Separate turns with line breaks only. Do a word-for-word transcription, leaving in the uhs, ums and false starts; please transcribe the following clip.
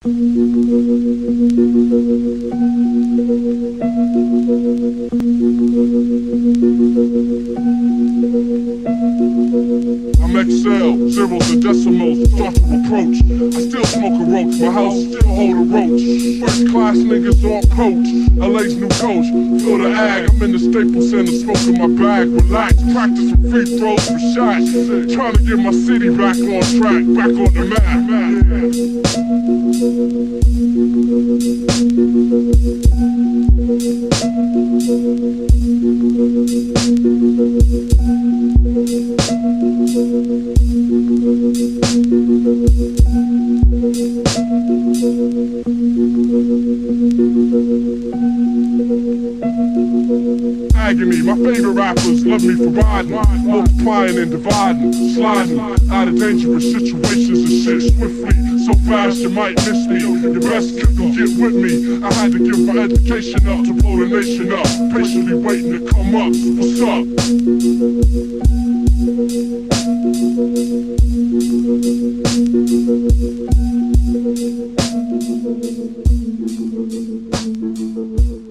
I'm X L, zeros and decimals, start to approach. I still smoke a roach, my house still hold a roach. First class niggas on coach, L A's new coach. Feel the ag, I'm in the Staples Center smoking my bag. Relax, practice for free throws for shots. Trying to get my city back on track, back on the map. Agony, my favorite rappers love me for riding, multiplying and dividing, sliding out of dangerous situations and shit swiftly, so fast you might miss me. Your best kid can get with me. I had to give my education up to blow the nation up, patiently waiting to come up. What's up?